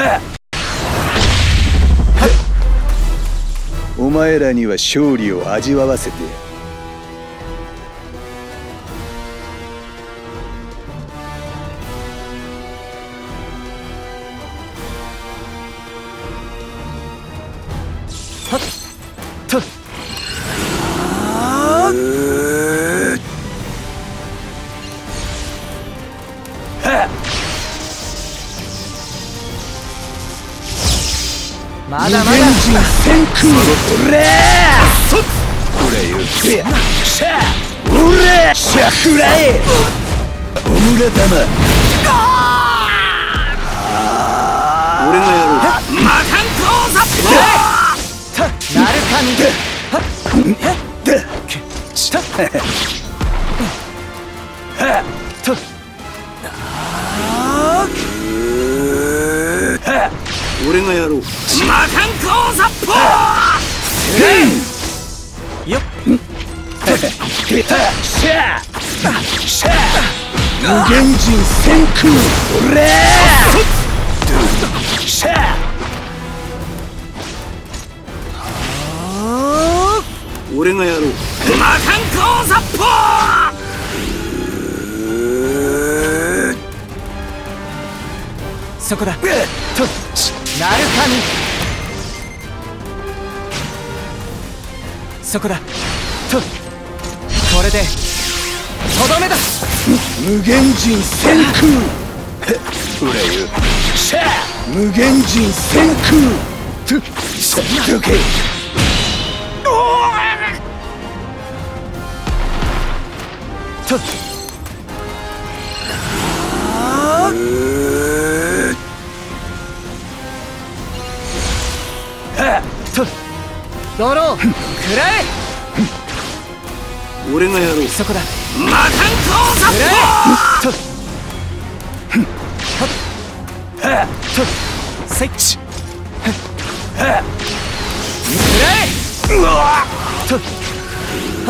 お前らには勝利を味わわせてやる。 はっとまだまだ無限人先空おれそっこれよせやしゃおれしゃくらえオムラ玉俺がやろう魔漢光ザッポーなるかみはっしたはっと俺がやろう魔漢光ザッポーよっしゃしゃ無限人先空おれしゃ俺がやろう魔漢光ザッポーそこだとなるかみそこだとこれでとどめだ無限人先空ほらよしゃ無限人先空どけととドローくらえ俺がやろうそこだ魔漢光ザッポーとスイッチくらえうわとはっ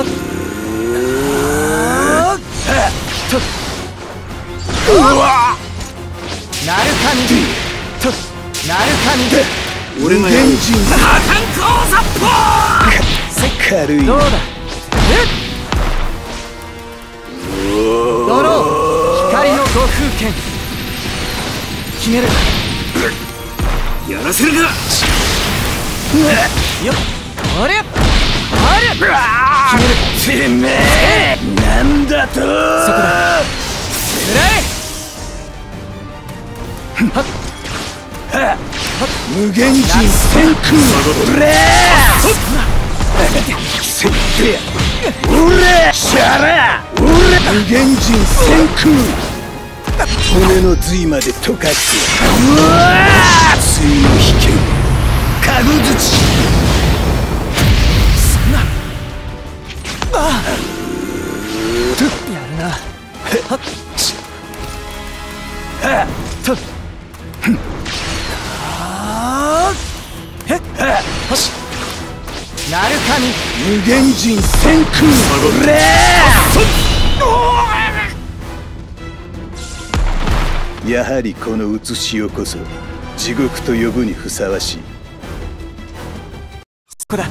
とうわなるかみとなるかみ俺がやる魔漢光ザッポー軽いどうだドロー光の五風剣決めるやらせるかよっあれあれ決めるてめえなんだとそこだくらえはっ無限人先空おれせってやおれしゃらおれ無限人先空骨の髄まで溶かしてうわ髄の危険かぐづちそんなああやるなはっとなるかみ無限人先空おれやはりこの写しよこそ地獄と呼ぶにふさわしい。 そこだ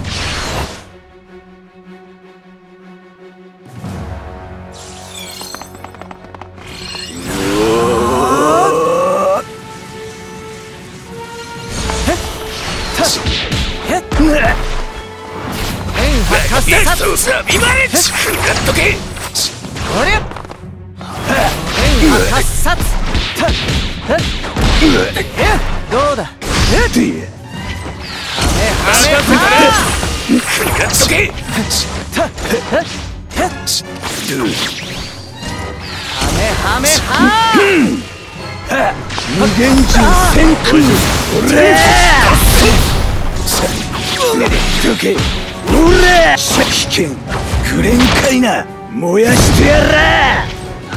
そうさ見まれ食らっとけおりゃ変化発殺どうだ食らっとけはめは無限人先空おれどけおら危険くれんかいな燃やしてやら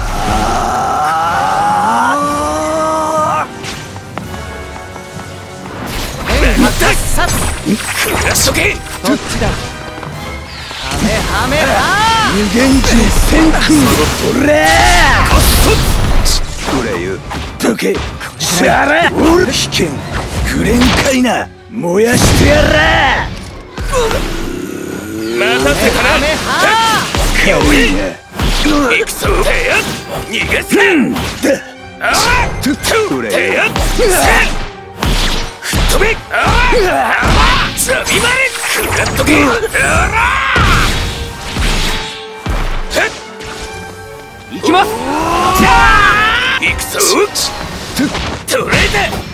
くらしとけどっちだはめ無限人先空おらこれよどけしゃら俺危険くれんかいな燃やしてやら待たせたなかわいいな行くぞ逃がすこれ吹っ飛べザビマレ食らっとけ行きます行くぞ捕らえた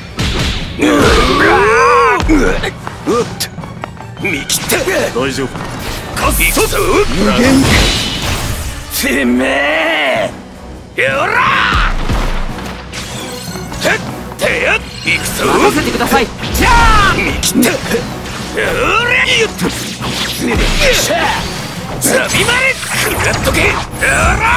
見切った大丈夫か行くぞ無限てめえよらてや行くぞ任せてください。 じゃあ見切ったよらよっとザビマレ食らっとけよら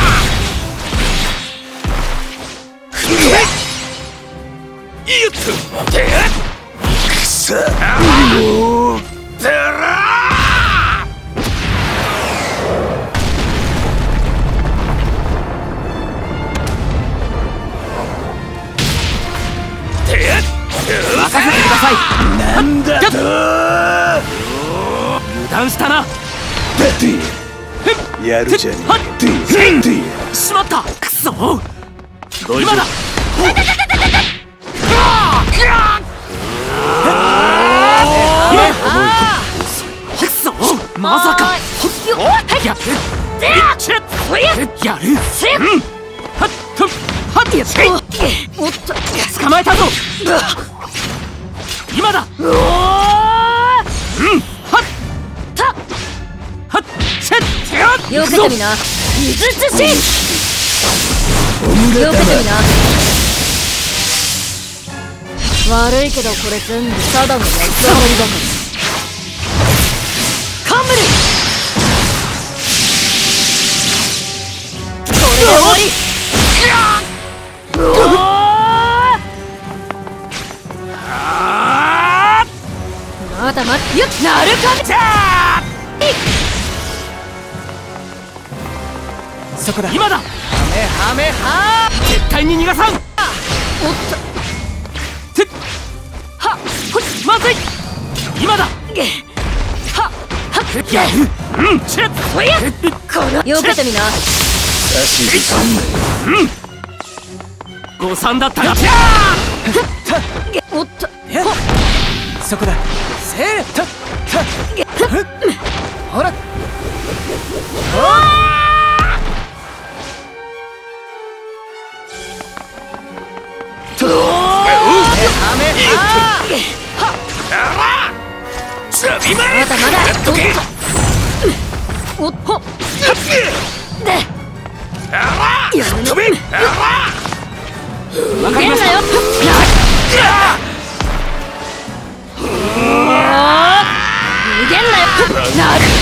よっとてやくそもうてら任せてください。 なんだと油断したな。 だってやるじゃねえしまった。くそ。今だ。くそ。まさか。やる。おっと捕まえたぞ。今だ。はっせっよけてみな。水寿司よけてみな。悪いけどこれ全部ただの役割だからカンブルこれで終わり。まだまだよっなるかじゃあそこだ。今だ。はめ絶対に逃がさん。おっとてっはっほっまずい。今だ。はっやる。チェッおやこのよけてみな。 足でそんな誤算だったが。 おっとそこだ。せーとほらザビマレまだまだやっとけおっほで飛べわかりました。 逃げんなよなる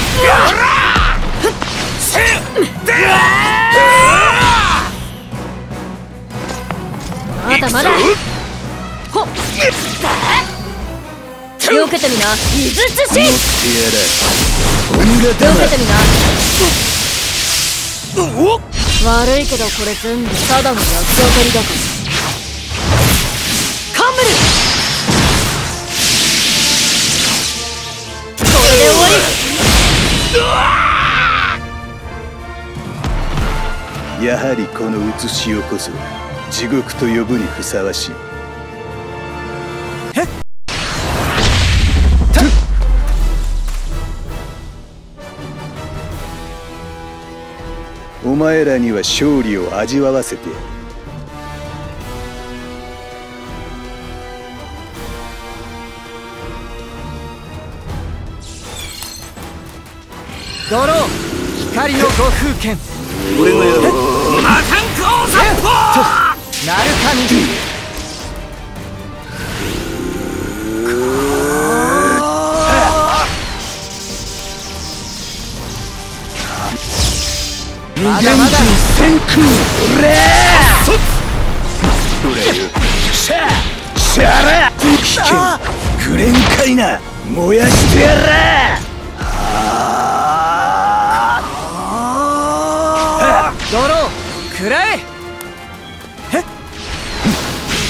まだまだほっよけてみな。水寿司よけてみな。悪いけどこれ全部ただの役当たりだからカンブルこれで終わり。 やはりこの写しよこそ地獄と呼ぶにふさわしい。お前らには勝利を味わわせてやる。 ドロー光の護風剣。 俺がやろう。 魔炭鉱殺法なるかにまだまだ先空シャラ危険くれんかいな燃やしてやらドロー食らえ。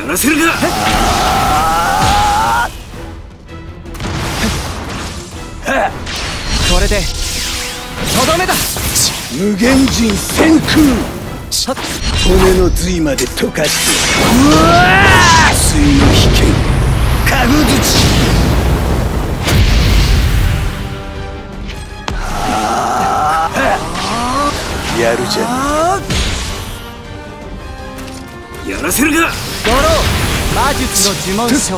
らせるか。 これでとどめだ。 無限人先空。骨の髄まで溶かして水の危険かぐづち。やるじゃねやらせるか。 ドロー魔術の呪文書。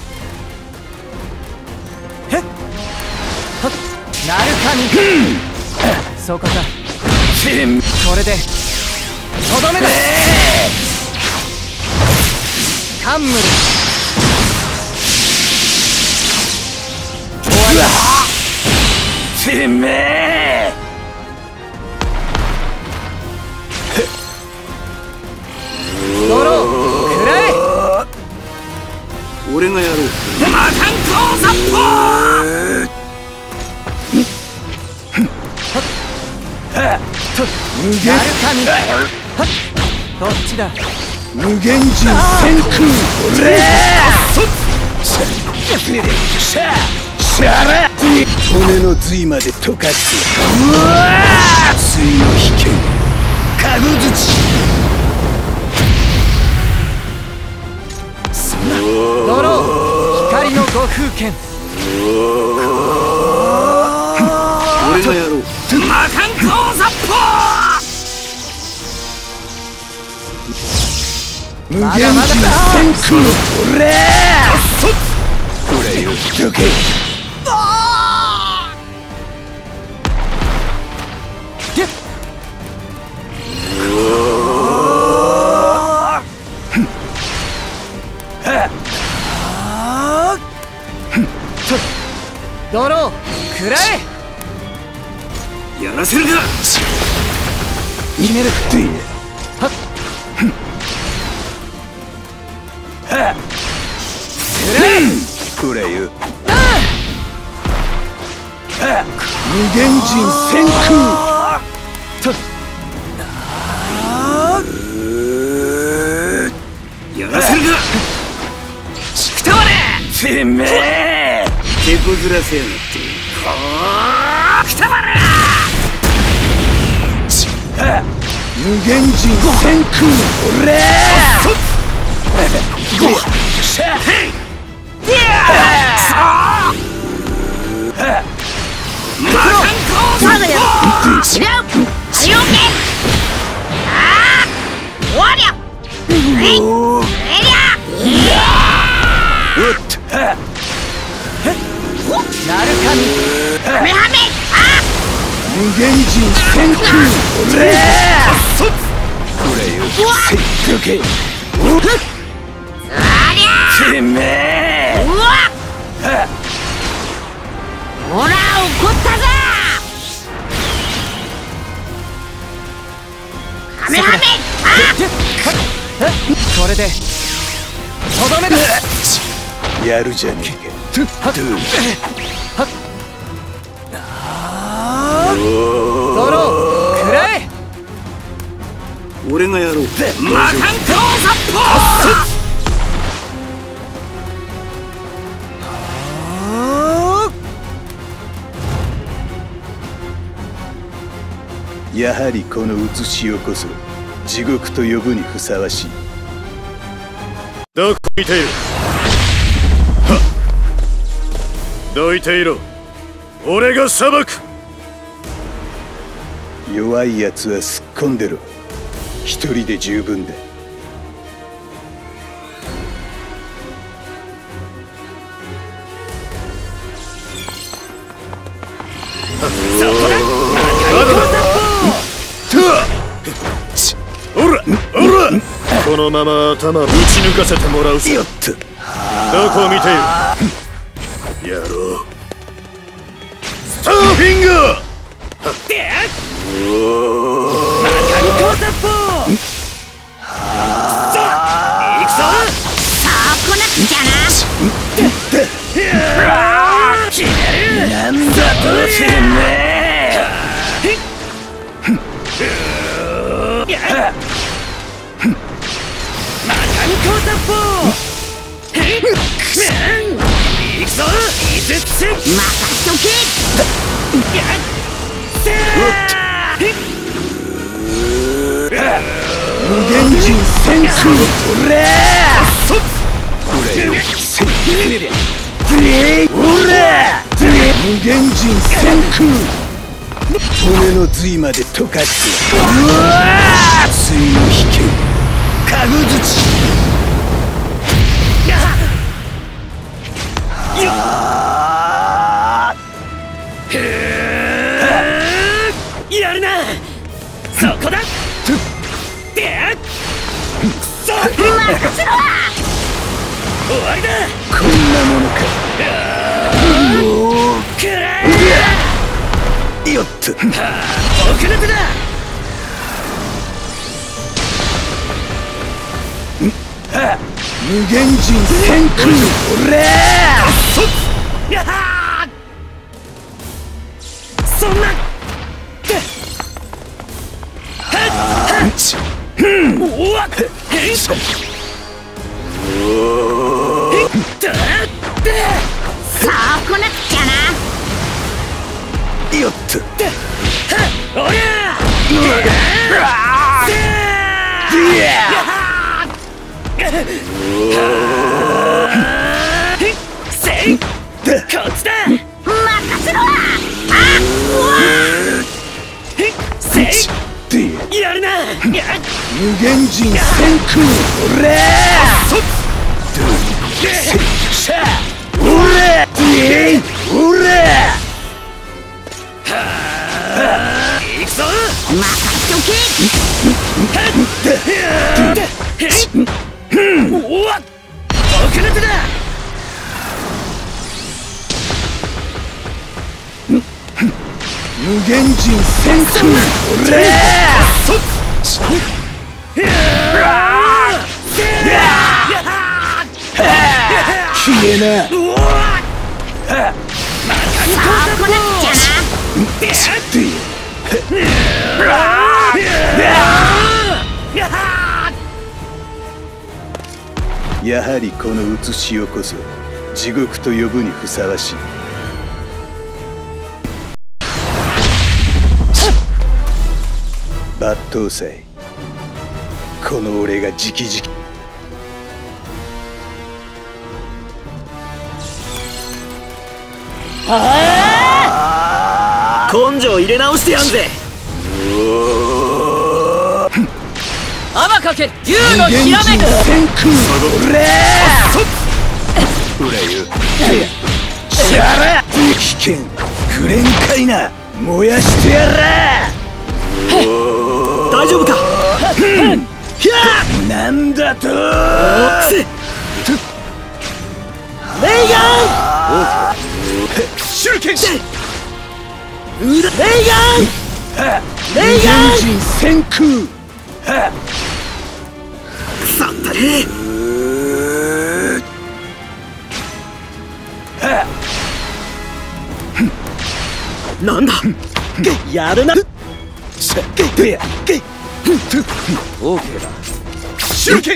へっはっナルカミ。そうかか。これでとどめだ。カンムル終わりだ。 てめえ。 ドロー食らえ。 俺がやろう。魔漢光殺法。 無限ナルカミ。どっちだ。 無限人先空。骨の髄まで溶かして水の危険かぐづち。 ドロー光のご風剣。 俺がやろう。魔漢光殺法。 無限人先空。これよどけ。 ドロー食らえ。 やらせるか。 決める。はっ食らえ。 これよ無限人先空。 やらせるか。くたばれ。てめえ。手こずらせやがって。くたばれ。 無限人先空。 ナルカミ。 無限人先空。これよどけ。てめえ。 ほら怒ったぞ。カメハメ。 これでとどめだ。 やるじゃねえか。 ドロー食らえ。 俺がやろう。魔漢光殺法。 やはりこの写しよこそ地獄と呼ぶにふさわしい。 どこ見ている。どいていろ。俺が裁く。 弱いやつはすっ込んでろ。一人で十分だ。 このまま頭打ち抜かせてもらうぞ。 よっと。 どこを見ている。やろう。スターフィンガー。 魔漢光殺法。行くぞ。 こうなっちゃな。 なんだとてめえ。 魔漢光殺法。 砲行くぞ伊豆戦任せとけやっ無限人戦空おれ無限人戦空骨の髄まで溶かしてついの引けかぐづちやるなそこだでくそ任せろ終わりだこんなものかくらよっと遅れてだ無限人戦空おれやはそんなおわっさあこなくちゃなよっとおりゃせいこっちだ任せろせいやるな無限人戦空おれおれ行くぞ任せとけおわっ遅れてだ無限人戦空おれ消えなやはりこの写しよこそ地獄と呼ぶにふさわしい。抜刀斎、この俺が直々 根性入れ直してやんぜ。 アバかけ竜のひらめく天空おれほらよしゃら危険くれんかいな燃やしてやら大丈夫かなんだとレイガン手裏剣レイガンレイガン人戦空腐ったねなんだやるなオーケーだ手裏剣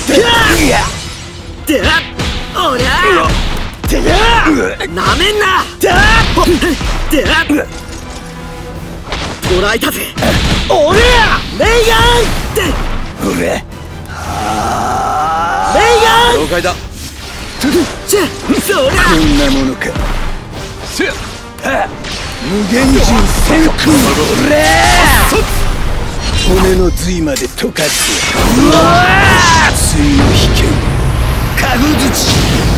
でおりゃなめんなで捕らえたぜおりゃレイガンで俺レイガン了解だそりゃこんなものか無限人戦空俺骨の髄まで溶かすついの引けかぐづち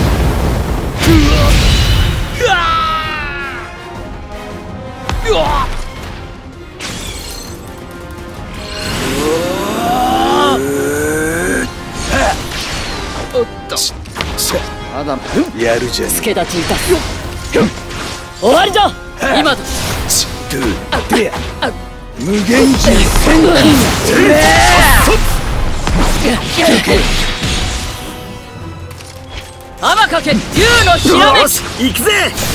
おっとまだやるじゃん助立ちいた終わりじゃ今だ無限人戦空アバかけ竜のひらめく行くぜ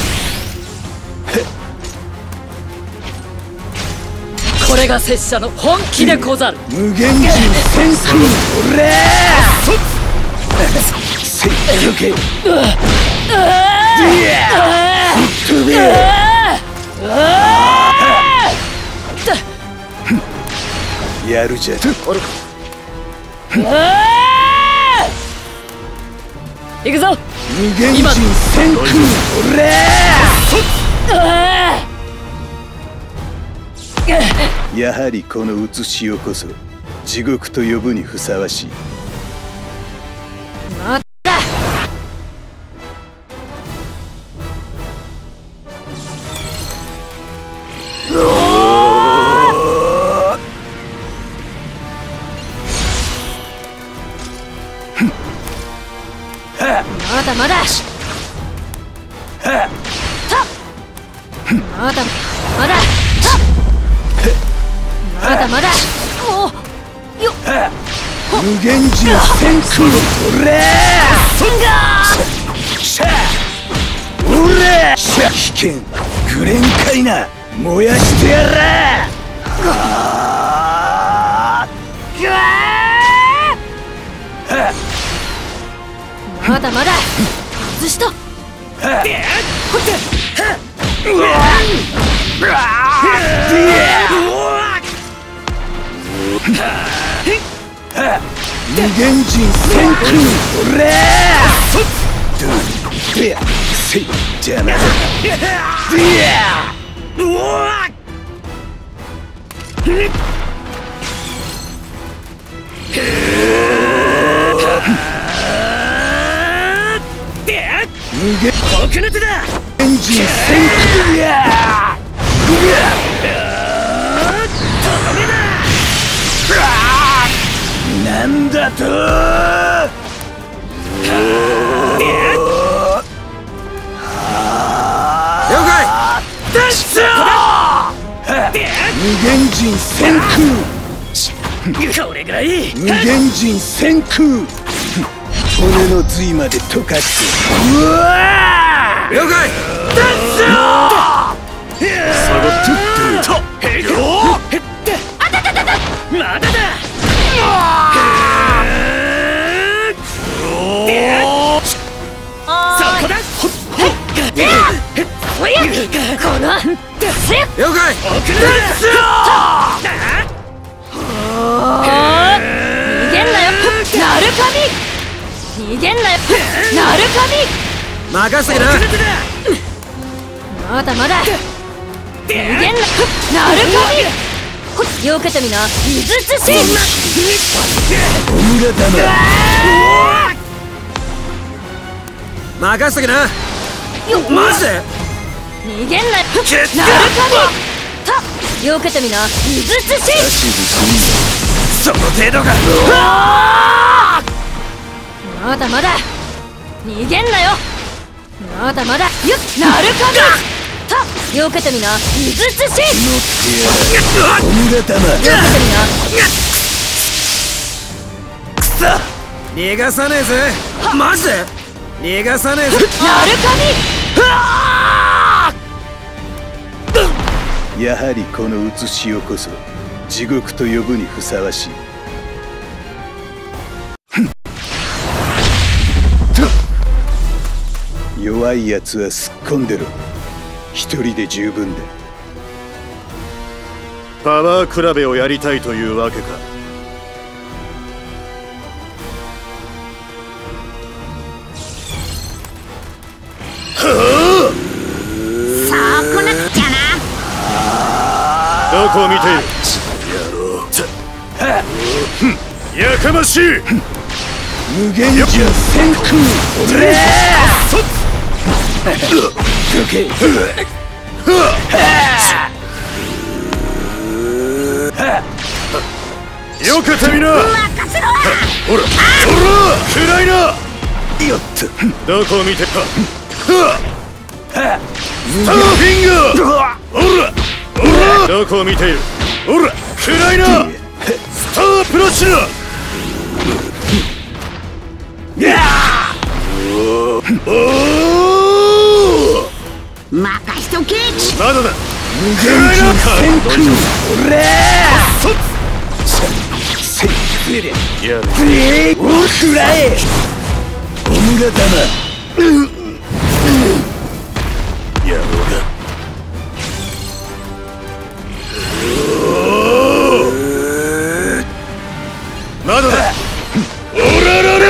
これが拙者の本気でござる無限人戦空せっどけ飛べやるじゃん行くぞ。 無限人先空おらやはりこの写しよこそ地獄と呼ぶにふさわしい。 またまだまだまだまだまだまだもうよっ無限人先空おらしゃおらしゃ危険グレンかいな燃やしてやらまだまだ外した無限人先空おらせい邪魔だ無限奥の手だエンジン先空やなんだと了解無限人先空これぐらい無限人先空骨の髄まで溶かしてうわ了解まだだそこだこの了解逃げんなよなるかみ逃げんなよなるかみ任せてなまだまだ逃げんななるかみよけてみな井筒しオムラ玉任せてなよマジで逃げんなよなるかみよけてみな井筒しその程度がまだまだ逃げんなよまだまだよなるかみよけてみな井筒しオムラ玉よけてみな逃がさねえぜマジで逃がさねえぜなるかやはりこの写しよこそ地獄と呼ぶにふさわしい。弱いやつはすっ込んでろ。一人で十分だ。 パワー比べをやりたいというわけか。 そうこなくちゃなどこを見ているやかましい無限人先空おれどけよけてみなほら暗いなよっとどこを見てかスターフィンガーほらどこを見ているほら暗いなスタープラチナ任しとけまだだ無限人先空おれせっくれやるおくらえムラ玉やろうがまだだオララララ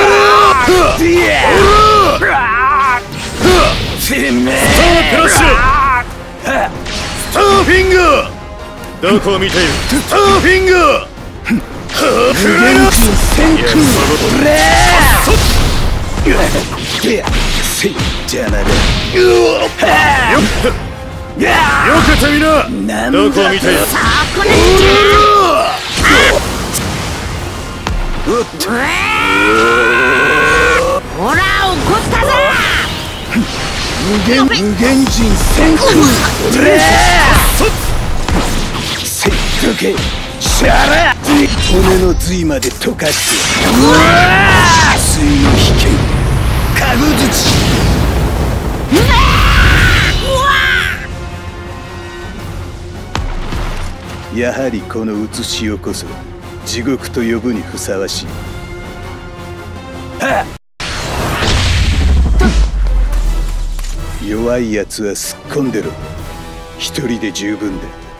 てめえスタークラッシュスターフィンガーどこを見ているスターフィンガー無限人先空俺せいじゃなだよけてみななんだどこを見ているさあこれおっとほら怒ったぞ無限人先空俺せいどけシャラ骨の髄まで溶かして水の危険かごづちやはりこのうつしおこそ地獄と呼ぶにふさわしい。弱いやつはすっ込んでろ。一人で十分だ。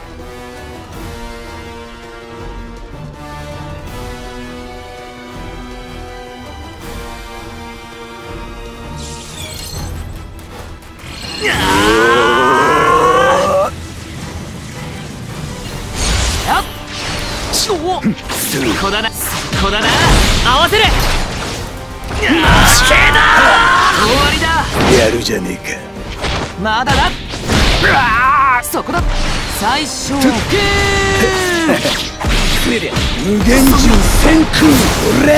そこだなそこだな合わせる負けだ終わりだやるじゃねえか。 まだだそこだ最初は無限人先空俺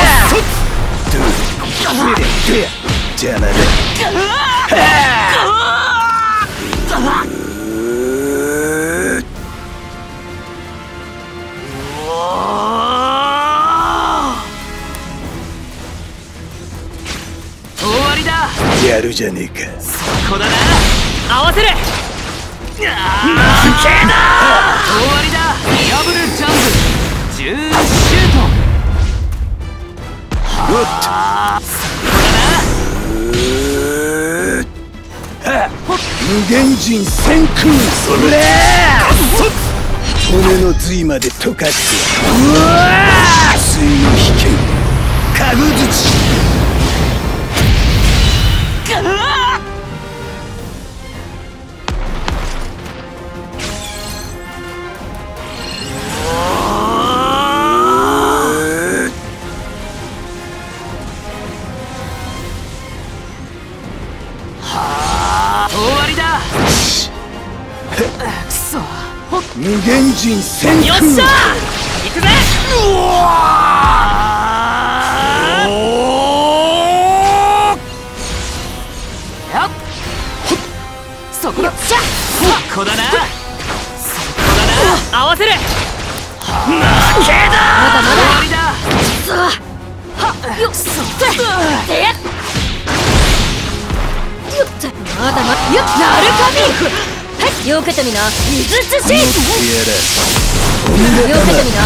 じゃなだやるじゃねえか。 そこだな合わせる負けだ終わりだダブルジャンプ10シュートおっと無限人先空それ骨の髄まで溶かして水の危険かごづち無限人先空よっしゃ行くぜそこだそこだなそこだな合わせる負けだまだまだ終わりだよっそってよっまだまだよっなるかみよけてみな水寿司よけてみな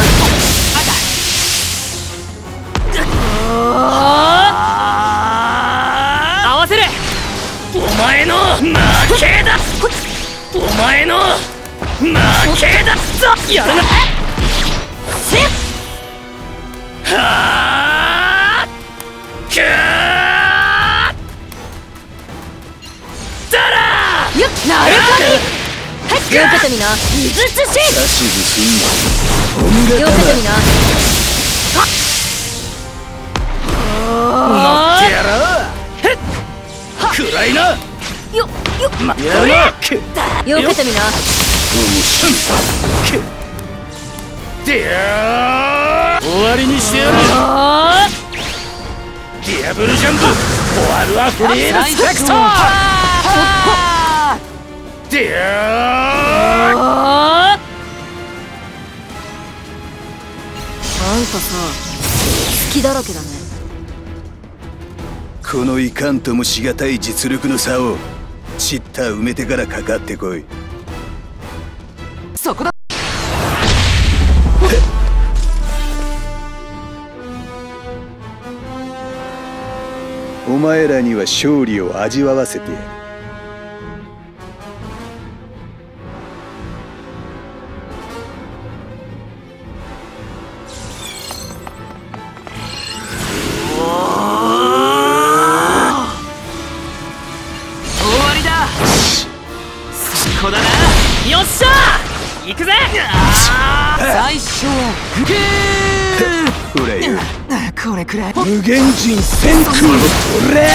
合わせるお前の負けだお前の負けだぞやるなせっはあくーだらよっなるかみよけてみな水寿司よけてみな乗ってやろう暗いなよやろうよけてみなでや終わりにしてやるディアブルジャンプ終わるわフリードセクターでやなんかさ隙だらけだね。 このいかんともしがたい実力の差をチッター埋めてからかかってこい。 そこだお前らには勝利を味わわせてやる。 終わりだ。そこだな。よっしゃー、行くぜ。最初はグー。 ほらよ、 これくらい。 無限人先空。おら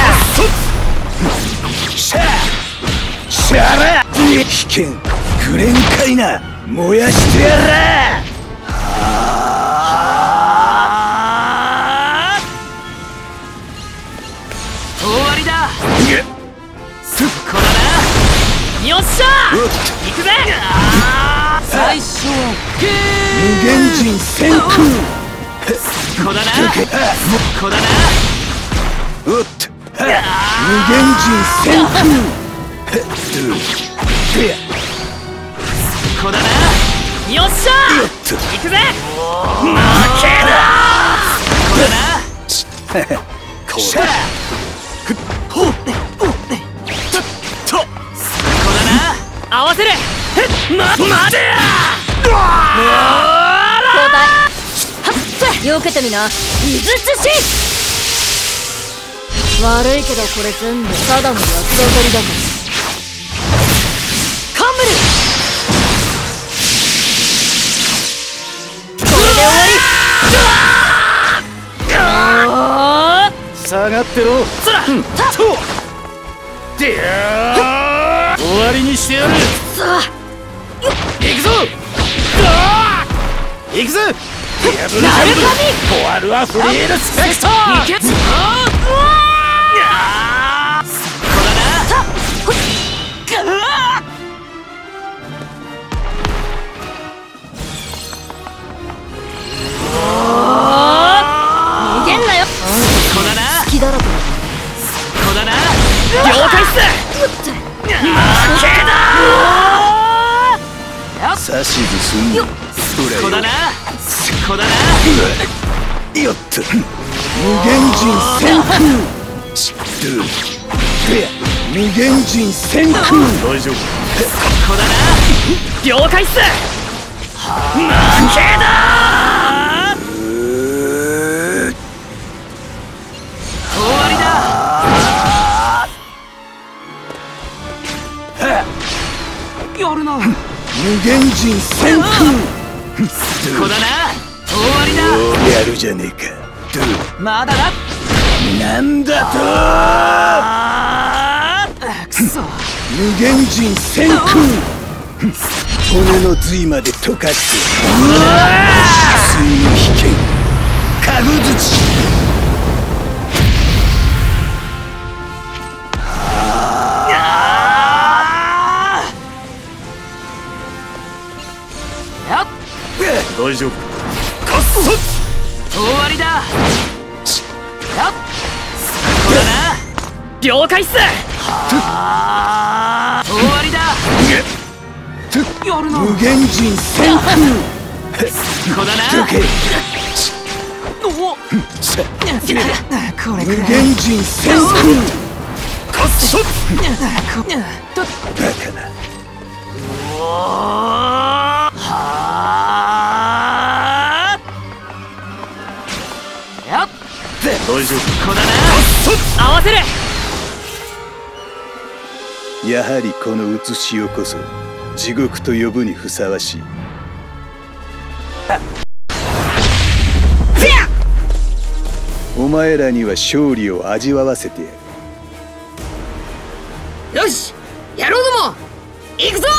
ーシャーシャラ危険くれんかいな。燃やしてやら終わりだ。そこだな。よっしゃー、行くぜ。最初はグー。 無限人先空。 そこだな。そこだな。 おっと無限人先空。 そこだな。よっしゃー、行くぜ。負けだ。そこだな。 こらほっそこだな。合わせる。待てや。 よけてみな。井筒し悪いけどこれ全部ただの役立りだから。カンブルこれで終わり。 下がってろ。 そらそうでや終わりにしてやる。 さあ行くぞ行くぞ。 なるかみポワルはフリールスペクトいけ。そこだな。 逃げんなよ。 そこだな。 好きだろこそこだな。了解っす。負けだ。 指図すんの。 そこだな。そこだな。 よっと無限人先空。無限人先空。大丈夫。 そこだな。了解っす。負けだ。終わりだ。やるな。 無限人先空。 そこだな。終わりだ。 やるじゃねえか。 まだだ。 なんだと。 くそ。 無限人先空。骨の髄まで溶かして水の危険かぐづち。 大丈夫。 終わりだ。やっそこだな。了解っす。終わりだ。やるな。 無限人先空。 そこだな。おこれくらい。 無限人先空。 かっそっバカな。 やっ大丈夫。 ここだな。合わせる。 やはりこの写しよこそ地獄と呼ぶにふさわしい。お前らには勝利を味わわせてやる。 よし、野郎ども行くぞ。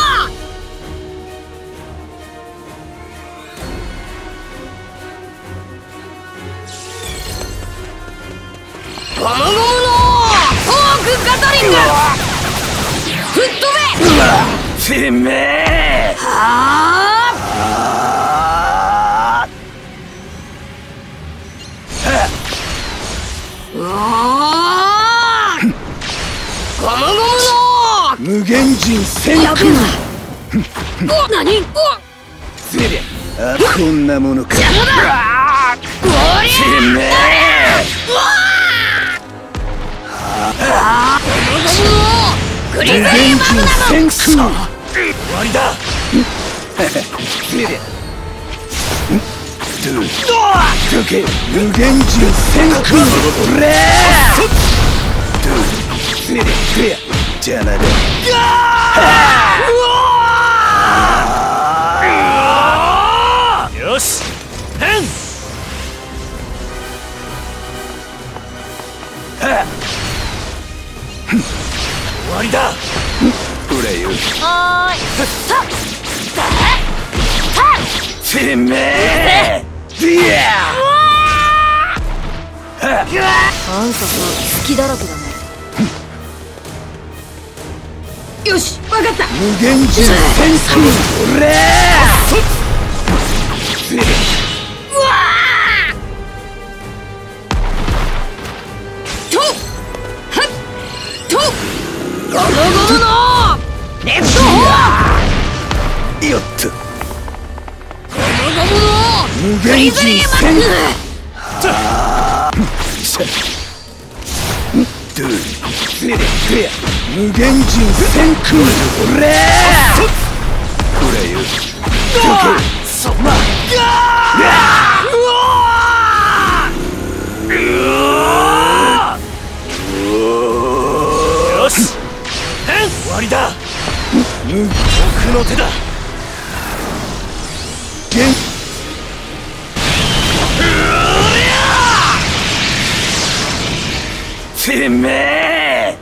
ゴムゴムのフォークガトリング吹っ飛べ。 てめえ。 ゴムゴムの無限人先やべ空。 えな。何？ あ、こんなものか。 邪魔だ。おりゃ。 てめえ。 グリズリーマグナム。 終わりだ。 どけ無限人先空。おれ邪魔だ。 よし変。終わりだ。 ほらよ。 おーい。 てめえ。 あんたさ、隙だらけだね。よし、わかった。 無限人先空。おれうわーとはっとゴムゴムのレッドホー。 よっとゴムゴムの無限人先空。無限人先空。おれほらよ。どけそんな。 よし変。終わりだ。僕の手だ。 てめえ。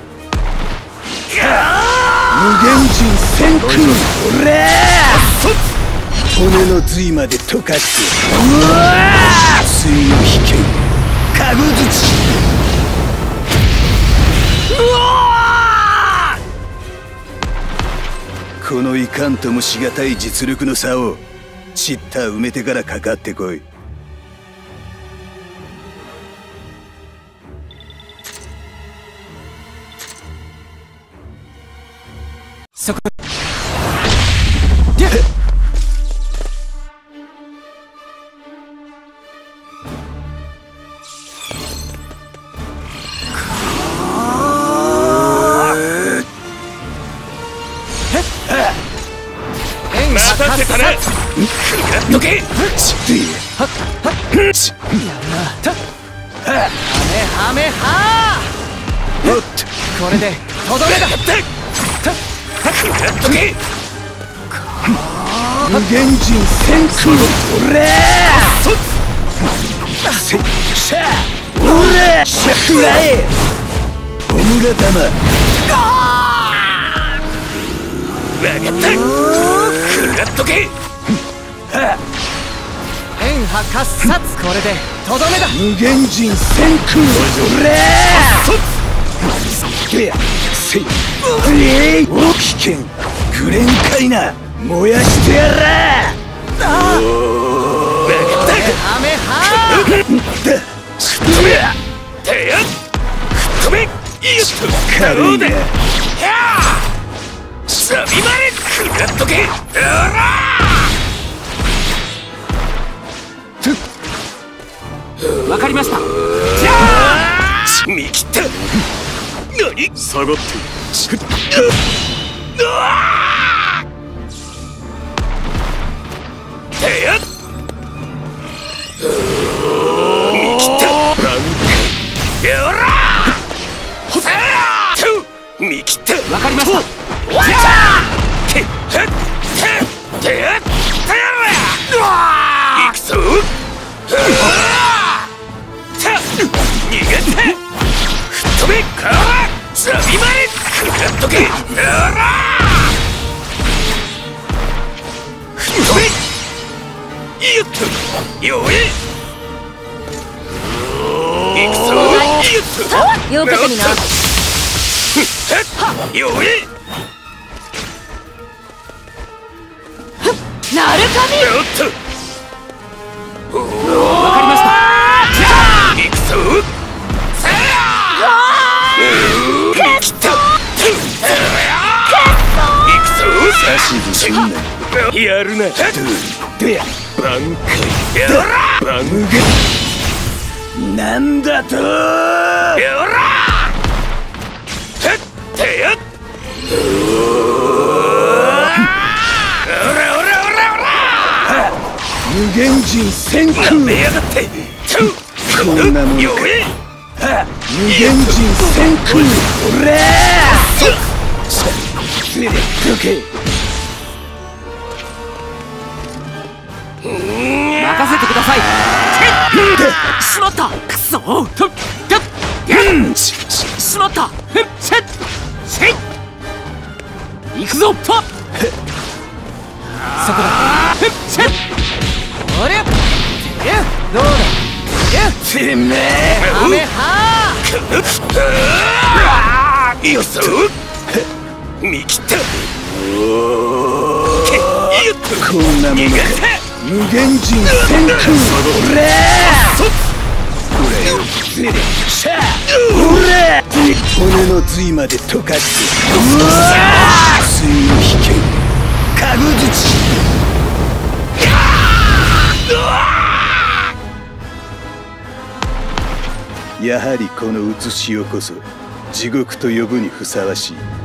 無限人先空。おれ骨の髄まで溶かして。うわ水の危険かごづち。うわこのいかんともしがたい実力の差をちった埋めてからかかってこい。 そこ待ってたね。どけ。 ハメハこれでとどめだ。 どけ。 無限人先空。おれせっしゃおれしゃくらえオムラ玉。 わかった。くらっとけ。 円波喝殺。これでとどめだ。 無限人先空。おれせいお危険グレンかいな。燃やしてやら。 ハメハてや止め。よっと軽いな。 サビまれ。くらっとけ。 わかりました。 見切った。何下がっててや見切った。やら見切った。 わかりました。 てや行くぞ。逃げて。吹っ飛べ。ザビマレ。くらっとけ。吹っ飛べ。よっとよえ。行くぞ。 よけてみな。 よえ。 なるかみ。 よっとわかりました。 行くぞ。来た。行くぞ。 指図すんな。 やるな。挽回。やら無限なんだと。 やら無限人先空こんなものか。無限人先空おらーどけ。 任せてください。しまった。くそ。しまった。行くぞ。とそこだ。あれどうだ。 てめえアメハーよそ見切ったこんなものか。無限人先空おら骨の髄まで溶かして水の危険かぐづち。やはりこの写しよこそ地獄と呼ぶにふさわしい。